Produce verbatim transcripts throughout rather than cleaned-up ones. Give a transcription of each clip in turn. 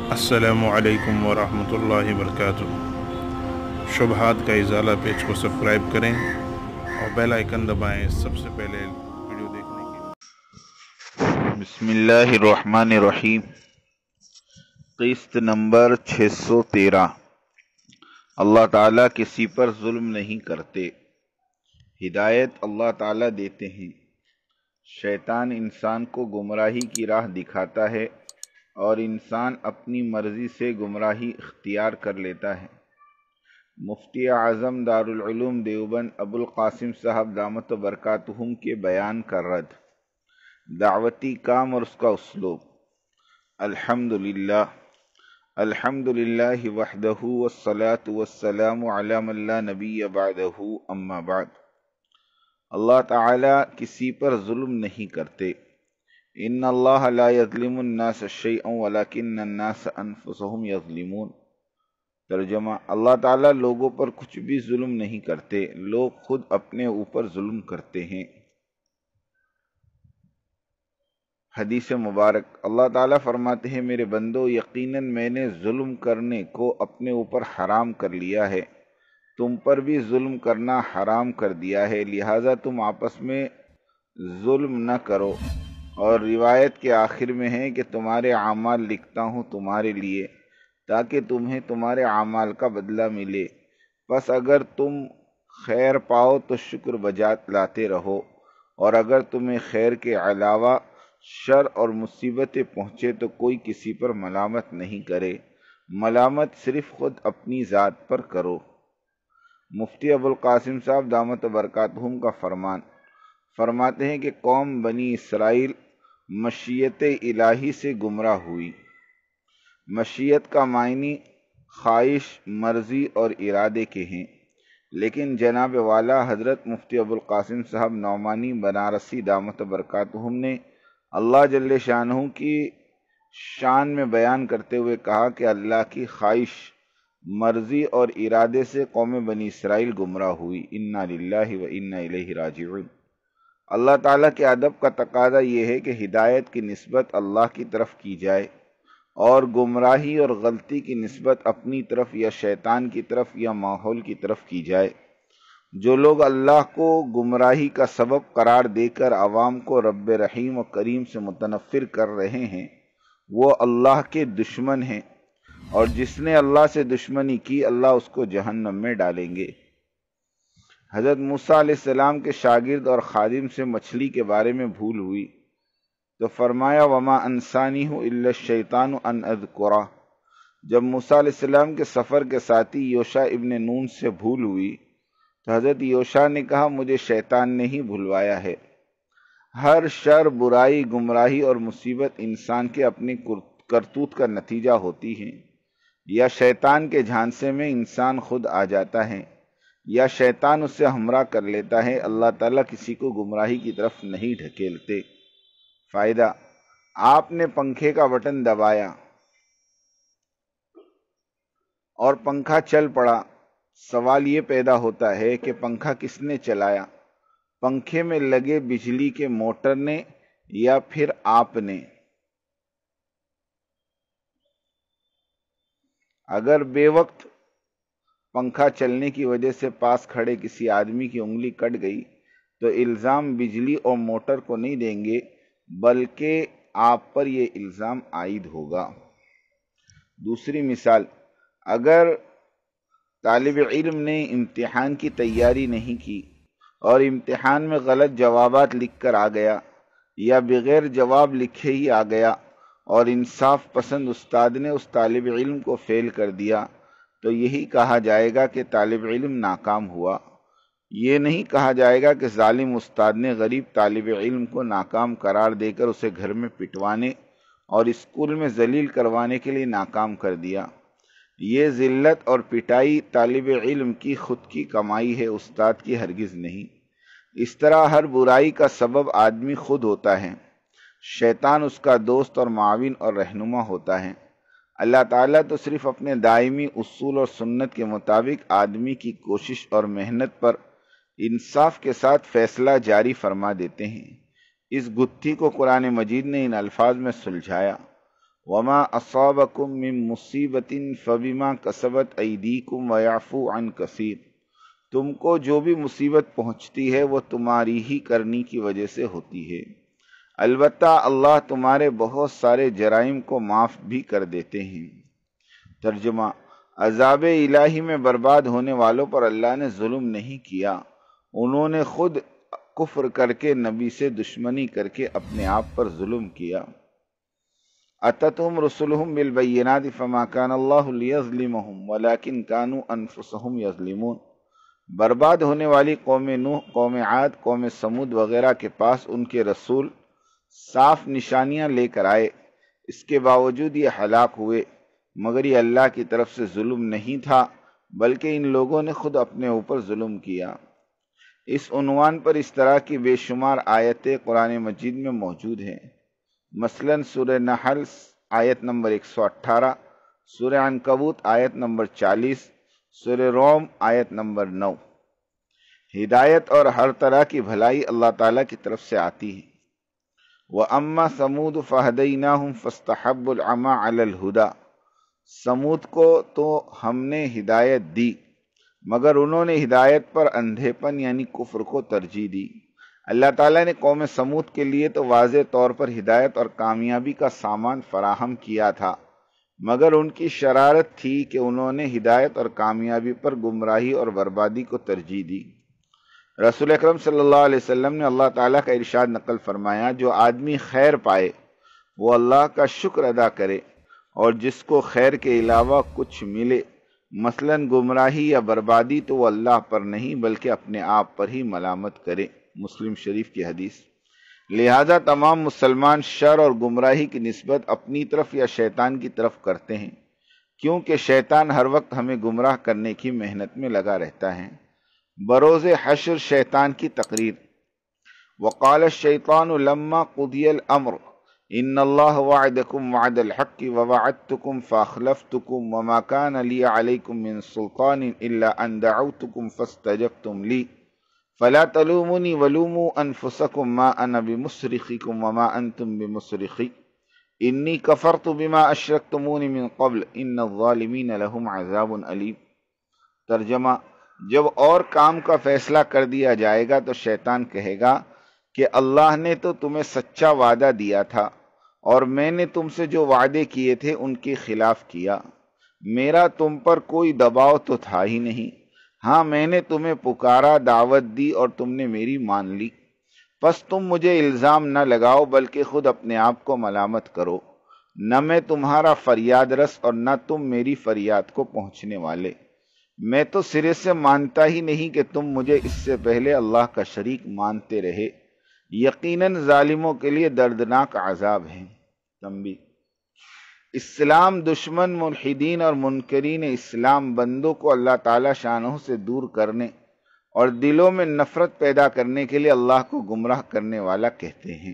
السلام علیکم ورحمۃ اللہ وبرکاتہ۔ شبہات کا ازالہ پیج کو سبسکرائب کریں اور بیل آئیکن دبائیں سب سے پہلے ویڈیو دیکھنے کے لیے۔ بسم اللہ الرحمن الرحیم۔ قسط نمبر چھ سو تیرہ۔ اللہ تعالیٰ کسی پر ظلم نہیں کرتے۔ ہدایت اللہ تعالیٰ دیتے ہیں۔ شیطان انسان کو گمراہی کی راہ دکھاتا ہے اور انسان اپنی مرضی سے گمراہی اختیار کر لیتا ہے۔ مفتی اعظم دارالعلوم دیوبند ابو القاسم صاحب دامت برکاتہم کے بیان کا رد۔ دعوتی کام اور اس کا اسلوب۔ الحمدللہ الحمدللہ وحدہ والصلاة والسلام علی من لا نبی بعدہ اما بعد۔ اللہ تعالیٰ کسی پر ظلم نہیں کرتے۔ ان اللہ لا یظلم الناس شیئا ولکن الناس انفسهم یظلمون۔ ترجمہ: اللہ تعالیٰ لوگوں پر کچھ بھی ظلم نہیں کرتے، لوگ خود اپنے اوپر ظلم کرتے ہیں۔ حدیث مبارک۔ اللہ تعالیٰ فرماتے ہیں، میرے بندو، یقیناً میں نے ظلم کرنے کو اپنے اوپر حرام کر لیا ہے، تم پر بھی ظلم کرنا حرام کر دیا ہے، لہٰذا تم آپس میں ظلم نہ کرو۔ اور روایت کے آخر میں ہے کہ تمہارے اعمال لکھتا ہوں تمہارے لیے تاکہ تمہیں تمہارے اعمال کا بدلہ ملے، پس اگر تم خیر پاؤ تو شکر بجا لاتے رہو، اور اگر تمہیں خیر کے علاوہ شر اور مصیبتیں پہنچے تو کوئی کسی پر ملامت نہیں کرے، ملامت صرف خود اپنی ذات پر کرو۔ مفتی ابو القاسم صاحب دامت برکاتہم کا فرمان۔ فرماتے ہیں کہ قوم بنی اسرائیل مشیت الہی سے گمراہ ہوئی۔ مشیت کا معنی خواہش، مرضی اور ارادے کے ہیں، لیکن جناب والا حضرت مفتی ابو القاسم صاحب نعمانی بنارسی دامت برکاتہم نے اللہ جل شانہ کی شان میں بیان کرتے ہوئے کہا کہ اللہ کی خواہش، مرضی اور ارادے سے قوم بنی اسرائیل گمراہ ہوئی۔ انا للہ و انا الیہ راجعون۔ اللہ تعالیٰ کے ادب کا تقاضا یہ ہے کہ ہدایت کی نسبت اللہ کی طرف کی جائے اور گمراہی اور غلطی کی نسبت اپنی طرف یا شیطان کی طرف یا ماحول کی طرف کی جائے۔ جو لوگ اللہ کو گمراہی کا سبب قرار دے کر عوام کو رب رحیم و کریم سے متنفر کر رہے ہیں، وہ اللہ کے دشمن ہیں، اور جس نے اللہ سے دشمنی کی اللہ اس کو جہنم میں ڈالیں گے۔ حضرت موسیٰ علیہ السلام کے شاگرد اور خادم سے مچھلی کے بارے میں بھول ہوئی تو فرمایا وما انسانیہ الا الشیطان ان اذکرہ۔ جب موسیٰ علیہ السلام کے سفر کے ساتھی یوشع ابن نون سے بھول ہوئی تو حضرت یوشع نے کہا مجھے شیطان نے ہی بھلوایا ہے۔ ہر شر، برائی، گمراہی اور مصیبت انسان کے اپنی کرتوت کا نتیجہ ہوتی ہیں۔ یا شیطان کے جھانسے میں انسان خود آ جاتا ہے یا شیطان اس سے ہمراہ کر لیتا ہے۔ اللہ تعالیٰ کسی کو گمراہی کی طرف نہیں ڈھکیلتے۔ فائدہ: آپ نے پنکھے کا بٹن دبایا اور پنکھا چل پڑا، سوال یہ پیدا ہوتا ہے کہ پنکھا کس نے چلایا؟ پنکھے میں لگے بجلی کے موٹر نے یا پھر آپ نے؟ اگر بے وقت پنکھا چلنے کی وجہ سے پاس کھڑے کسی آدمی کی انگلی کٹ گئی تو الزام بجلی اور موٹر کو نہیں دیں گے، بلکہ آپ پر یہ الزام عائد ہوگا۔ دوسری مثال، اگر طالب علم نے امتحان کی تیاری نہیں کی اور امتحان میں غلط جوابات لکھ کر آ گیا یا بغیر جواب لکھے ہی آ گیا اور انصاف پسند استاد نے اس طالب علم کو فیل کر دیا تو یہی کہا جائے گا کہ طالب علم ناکام ہوا۔ یہ نہیں کہا جائے گا کہ ظالم استاد نے غریب طالب علم کو ناکام قرار دے کر اسے گھر میں پٹوانے اور اسکول میں ذلیل کروانے کے لیے ناکام کر دیا۔ یہ ذلت اور پٹائی طالب علم کی خود کی کمائی ہے، استاد کی ہرگز نہیں۔ اس طرح ہر برائی کا سبب آدمی خود ہوتا ہے، شیطان اس کا دوست اور معاون اور رہنما ہوتا ہے۔ اللہ تعالیٰ تو صرف اپنے دائمی اصول اور سنت کے مطابق آدمی کی کوشش اور محنت پر انصاف کے ساتھ فیصلہ جاری فرما دیتے ہیں۔ اس گتھی کو قرآن مجید نے ان الفاظ میں سلجھایا، وما اصابکم من مصیبت فبما کسبت ایدیکم ویعفو عن کثیر، تم کو جو بھی مصیبت پہنچتی ہے وہ تمہاری ہی کرنی کی وجہ سے ہوتی ہے، البتہ اللہ تمہارے بہت سارے جرائم کو معاف بھی کر دیتے ہیں۔ ترجمہ: عذاب الہی میں برباد ہونے والوں پر اللہ نے ظلم نہیں کیا، انہوں نے خود کفر کر کے نبی سے دشمنی کر کے اپنے آپ پر ظلم کیا۔ اتتہم رسلہم بالبینات فما کان اللہ لیظلمہم ولکن کانوا انفسہم یظلمون، برباد ہونے والی قوم نوح، قوم عاد، قوم سمود وغیرہ کے پاس ان کے رسول صاف نشانیاں لے کر آئے، اس کے باوجود یہ ہلاک ہوئے، مگر یہ اللہ کی طرف سے ظلم نہیں تھا بلکہ ان لوگوں نے خود اپنے اوپر ظلم کیا۔ اس عنوان پر اس طرح کی بے شمار آیتیں قرآن مجید میں موجود ہیں، مثلا سورہ نحل آیت نمبر ایک سو اٹھارہ، سورہ عنکبوت آیت نمبر چالیس، سورہ روم آیت نمبر نو۔ ہدایت اور ہر طرح کی بھلائی اللہ تعالیٰ کی طرف سے آتی ہے۔ وَأَمَّا ثَمُودُ فَهَدَيْنَاهُمْ فَاسْتَحَبُّوا الْعَمَىٰ عَلَى الْهُدَىٰ، سمود کو تو ہم نے ہدایت دی مگر انہوں نے ہدایت پر اندھے پن یعنی کفر کو ترجیح دی۔ اللہ تعالیٰ نے قوم سمود کے لیے تو واضح طور پر ہدایت اور کامیابی کا سامان فراہم کیا تھا، مگر ان کی شرارت تھی کہ انہوں نے ہدایت اور کامیابی پر گمراہی اور بربادی کو ترجیح دی۔ رسول اکرم صلی اللہ علیہ وسلم نے اللہ تعالیٰ کا ارشاد نقل فرمایا، جو آدمی خیر پائے وہ اللہ کا شکر ادا کرے، اور جس کو خیر کے علاوہ کچھ ملے مثلا گمراہی یا بربادی تو وہ اللہ پر نہیں بلکہ اپنے آپ پر ہی ملامت کرے۔ مسلم شریف کی حدیث۔ لہذا تمام مسلمان شر اور گمراہی کی نسبت اپنی طرف یا شیطان کی طرف کرتے ہیں، کیونکہ شیطان ہر وقت ہمیں گمراہ کرنے کی محنت میں لگا رہتا ہے۔ بروز حشر شیطان کی تقریر۔ وقال الشیطان لما قضی الامر ان اللہ وعدکم وعد الحق ووعدتکم فاخلفتکم وما کان لی علیکم من سلطان الا ان دعوتکم فاستجبتم لی فلا تلومونی ولوموا انفسکم ما انا بمصرخکم وما انتم بمصرخی انی کفرت بما اشرکتمون من قبل ان الظالمین لهم عذاب علیم۔ ترجمہ: جب اور کام کا فیصلہ کر دیا جائے گا تو شیطان کہے گا کہ اللہ نے تو تمہیں سچا وعدہ دیا تھا اور میں نے تم سے جو وعدے کیے تھے ان کے خلاف کیا، میرا تم پر کوئی دباؤ تو تھا ہی نہیں، ہاں میں نے تمہیں پکارا، دعوت دی اور تم نے میری مان لی، پس تم مجھے الزام نہ لگاؤ بلکہ خود اپنے آپ کو ملامت کرو، نہ میں تمہارا فریاد رس اور نہ تم میری فریاد کو پہنچنے والے، میں تو سرے سے مانتا ہی نہیں کہ تم مجھے اس سے پہلے اللہ کا شریک مانتے رہے، یقیناً ظالموں کے لیے دردناک عذاب ہے۔ تنبیہ: اسلام دشمن ملحدین اور منکرین اسلام بندوں کو اللہ تعالی شانہ سے دور کرنے اور دلوں میں نفرت پیدا کرنے کے لیے اللہ کو گمراہ کرنے والا کہتے ہیں۔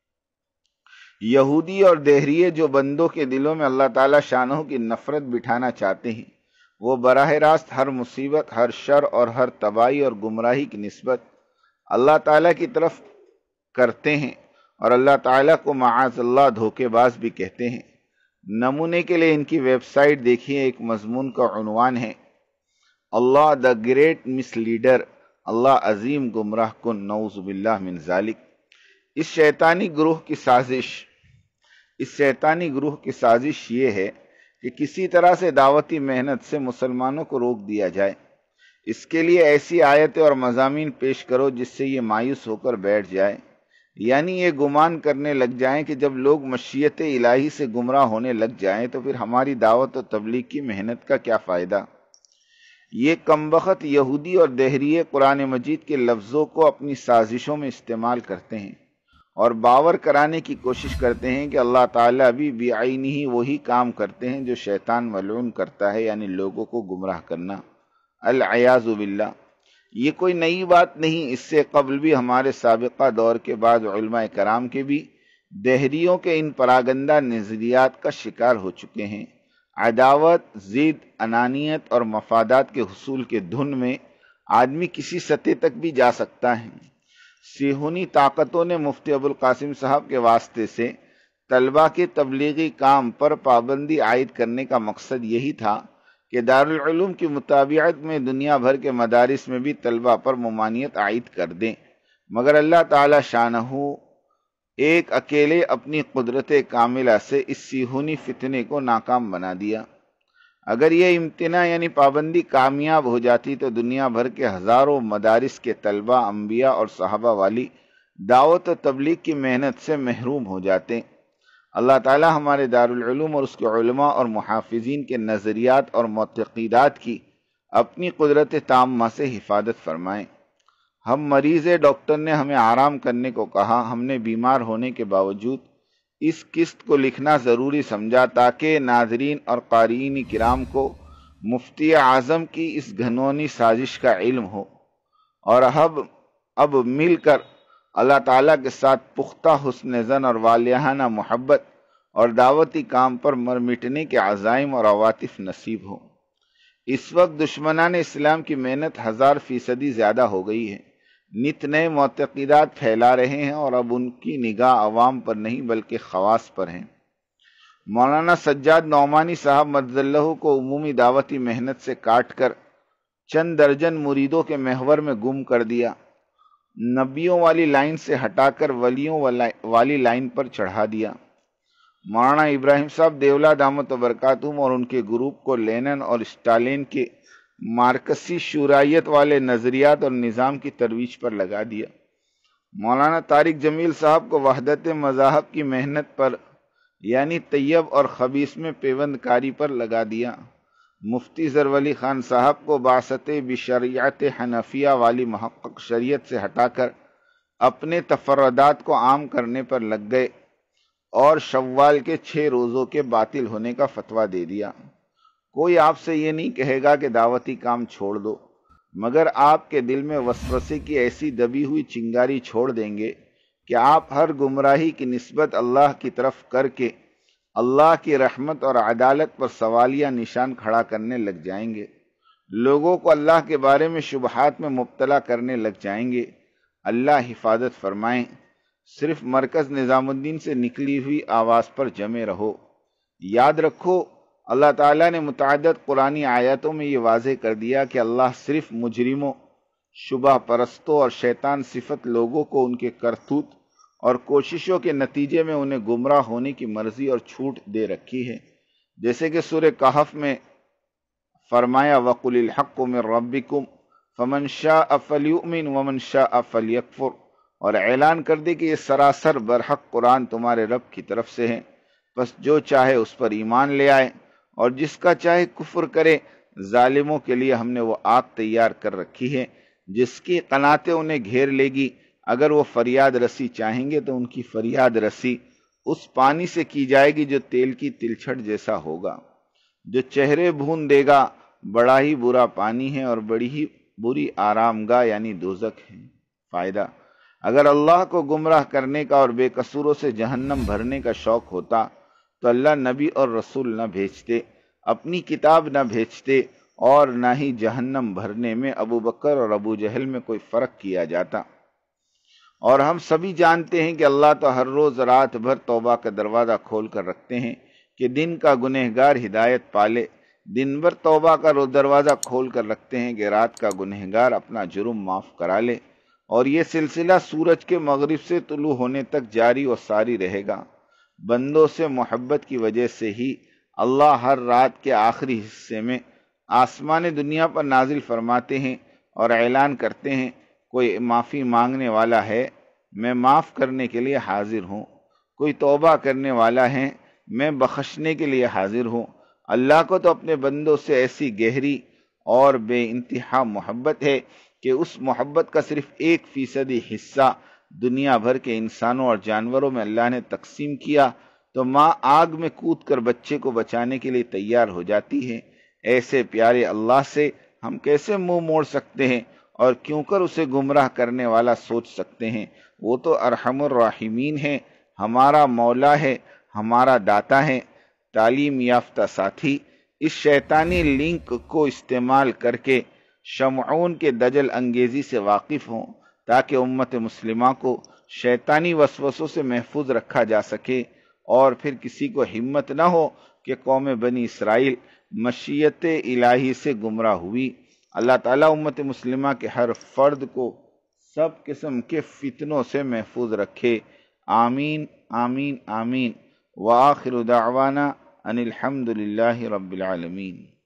یہودی اور دہریے جو بندوں کے دلوں میں اللہ تعالی شانہ کی نفرت بٹھانا چاہتے ہیں، وہ براہ راست ہر مصیبت، ہر شر اور ہر تباہی اور گمراہی کی نسبت اللہ تعالیٰ کی طرف کرتے ہیں، اور اللہ تعالیٰ کو معاذ اللہ دھوکے باز بھی کہتے ہیں۔ نمونے کے لیے ان کی ویب سائٹ دیکھیے، ایک مضمون کا عنوان ہے اللہ دا گریٹ مس لیڈر، اللہ عظیم گمراہ کن، نعوذ باللہ من ذالک۔ اس شیطانی گروہ کی سازش اس شیطانی گروہ کی سازش یہ ہے کہ کسی طرح سے دعوتی محنت سے مسلمانوں کو روک دیا جائے، اس کے لیے ایسی آیتیں اور مضامین پیش کرو جس سے یہ مایوس ہو کر بیٹھ جائے، یعنی یہ گمان کرنے لگ جائیں کہ جب لوگ مشیت الہی سے گمراہ ہونے لگ جائیں تو پھر ہماری دعوت و تبلیغ کی محنت کا کیا فائدہ۔ یہ کمبخت یہودی اور دہریے قرآن مجید کے لفظوں کو اپنی سازشوں میں استعمال کرتے ہیں اور باور کرانے کی کوشش کرتے ہیں کہ اللہ تعالیٰ بھی بعینہ ہی وہی کام کرتے ہیں جو شیطان ملعون کرتا ہے، یعنی لوگوں کو گمراہ کرنا۔ العیاذ باللہ۔ یہ کوئی نئی بات نہیں، اس سے قبل بھی ہمارے سابقہ دور کے بعض علماء کرام کے بھی دہریوں کے ان پراگندہ نظریات کا شکار ہو چکے ہیں۔ عداوت، ضد، انانیت اور مفادات کے حصول کے دھن میں آدمی کسی سطح تک بھی جا سکتا ہے۔ صہیونی طاقتوں نے مفتی ابوالقاسم صاحب کے واسطے سے طلبہ کے تبلیغی کام پر پابندی عائد کرنے کا مقصد یہی تھا کہ دارالعلوم کی مطابعت میں دنیا بھر کے مدارس میں بھی طلبہ پر ممانعت عائد کر دیں، مگر اللہ تعالی شانہ ایک اکیلے اپنی قدرت کاملہ سے اس سیہونی فتنے کو ناکام بنا دیا۔ اگر یہ امتناع یعنی پابندی کامیاب ہو جاتی تو دنیا بھر کے ہزاروں مدارس کے طلبہ، انبیاء اور صحابہ والی دعوت و تبلیغ کی محنت سے محروم ہو جاتے۔ اللہ تعالی ہمارے دارالعلوم اور اس کے علماء اور محافظین کے نظریات اور معتقدات کی اپنی قدرت تامہ سے حفاظت فرمائیں۔ ہم مریض ڈاکٹر نے ہمیں آرام کرنے کو کہا، ہم نے بیمار ہونے کے باوجود اس قسط کو لکھنا ضروری سمجھا تاکہ ناظرین اور قارئین کرام کو مفتی اعظم کی اس گھنونی سازش کا علم ہو، اور اب اب مل کر اللہ تعالیٰ کے ساتھ پختہ حسن زن اور والہانہ محبت اور دعوتی کام پر مر مٹنے کے عزائم اور عواطف نصیب ہو۔ اس وقت دشمنان اسلام کی محنت ہزار فیصدی زیادہ ہو گئی ہے، نت نئے معتقدات پھیلا رہے ہیں اور اب ان کی نگاہ عوام پر نہیں بلکہ خواص پر ہیں۔ مولانا سجاد نعمانی صاحب مدد اللہ کو عمومی دعوتی محنت سے کاٹ کر چند درجن مریدوں کے محور میں گم کر دیا، نبیوں والی لائن سے ہٹا کر ولیوں والی لائن پر چڑھا دیا۔ مولانا ابراہیم صاحب دیولہ دامت و برکاتہم اور ان کے گروپ کو لینن اور اسٹالین کے مارکسی شورائیت والے نظریات اور نظام کی ترویج پر لگا دیا۔ مولانا طارق جمیل صاحب کو وحدت مذاہب کی محنت پر یعنی طیب اور خبیث میں پیوند کاری پر لگا دیا۔ مفتی زرولی خان صاحب کو بعثت بشریعت حنفیہ والی محقق شریعت سے ہٹا کر اپنے تفردات کو عام کرنے پر لگ گئے اور شوال کے چھ روزوں کے باطل ہونے کا فتویٰ دے دیا۔ کوئی آپ سے یہ نہیں کہے گا کہ دعوتی کام چھوڑ دو، مگر آپ کے دل میں وسوسے کی ایسی دبی ہوئی چنگاری چھوڑ دیں گے کہ آپ ہر گمراہی کی نسبت اللہ کی طرف کر کے اللہ کی رحمت اور عدالت پر سوالیہ نشان کھڑا کرنے لگ جائیں گے، لوگوں کو اللہ کے بارے میں شبہات میں مبتلا کرنے لگ جائیں گے۔ اللہ حفاظت فرمائیں۔ صرف مرکز نظام الدین سے نکلی ہوئی آواز پر جمے رہو۔ یاد رکھو، اللہ تعالیٰ نے متعدد قرآنی آیاتوں میں یہ واضح کر دیا کہ اللہ صرف مجرموں، شبہ پرستوں اور شیطان صفت لوگوں کو ان کے کرتوت اور کوششوں کے نتیجے میں انہیں گمراہ ہونے کی مرضی اور چھوٹ دے رکھی ہے، جیسے کہ سورہ کہف میں فرمایا وَقُلِ الْحَقُّ مِنْ رَبِّكُمْ فَمَنْ شَاءَ فَلْيُؤْمِنْ وَمَنْ شَاءَ فَلْيَكْفُرْ، اور اعلان کر دے کہ یہ سراسر برحق قرآن تمہارے رب کی طرف سے ہے، بس جو چاہے اس پر ایمان لے آئے اور جس کا چاہے کفر کرے۔ ظالموں کے لیے ہم نے وہ آگ تیار کر رکھی ہے جس کی قناتیں انہیں گھیر لے گی، اگر وہ فریاد رسی چاہیں گے تو ان کی فریاد رسی اس پانی سے کی جائے گی جو تیل کی تلچھٹ جیسا ہوگا، جو چہرے بھون دے گا۔ بڑا ہی برا پانی ہے اور بڑی ہی بری آرام گاہ یعنی دوزخ ہے۔ فائدہ: اگر اللہ کو گمراہ کرنے کا اور بے قصوروں سے جہنم بھرنے کا شوق ہوتا تو اللہ نبی اور رسول نہ بھیجتے، اپنی کتاب نہ بھیجتے، اور نہ ہی جہنم بھرنے میں ابو بکر اور ابو جہل میں کوئی فرق کیا جاتا۔ اور ہم سبھی جانتے ہیں کہ اللہ تو ہر روز رات بھر توبہ کا دروازہ کھول کر رکھتے ہیں کہ دن کا گنہگار ہدایت پالے، دن بھر توبہ کا دروازہ کھول کر رکھتے ہیں کہ رات کا گنہگار اپنا جرم معاف کرا لے، اور یہ سلسلہ سورج کے مغرب سے طلوع ہونے تک جاری و ساری رہے گا۔ بندوں سے محبت کی وجہ سے ہی اللہ ہر رات کے آخری حصے میں آسمان دنیا پر نازل فرماتے ہیں اور اعلان کرتے ہیں کوئی معافی مانگنے والا ہے، میں معاف کرنے کے لیے حاضر ہوں، کوئی توبہ کرنے والا ہے، میں بخشنے کے لیے حاضر ہوں۔ اللہ کو تو اپنے بندوں سے ایسی گہری اور بے انتہا محبت ہے کہ اس محبت کا صرف ایک فیصدی حصہ دنیا بھر کے انسانوں اور جانوروں میں اللہ نے تقسیم کیا تو ماں آگ میں کود کر بچے کو بچانے کے لیے تیار ہو جاتی ہے۔ ایسے پیارے اللہ سے ہم کیسے منہ موڑ سکتے ہیں اور کیوں کر اسے گمراہ کرنے والا سوچ سکتے ہیں؟ وہ تو ارحم الراحمین ہے، ہمارا مولا ہے، ہمارا داتا ہے۔ تعلیم یافتہ ساتھی اس شیطانی لنک کو استعمال کر کے شمعون کے دجل انگیزی سے واقف ہوں تاکہ امت مسلمہ کو شیطانی وسوسوں سے محفوظ رکھا جا سکے اور پھر کسی کو ہمت نہ ہو کہ قوم بنی اسرائیل مشیت الہی سے گمراہ ہوئی۔ اللہ تعالیٰ امت مسلمہ کے ہر فرد کو سب قسم کے فتنوں سے محفوظ رکھے۔ آمین آمین آمین۔ وآخر دعوانا ان الحمد للہ رب العالمین۔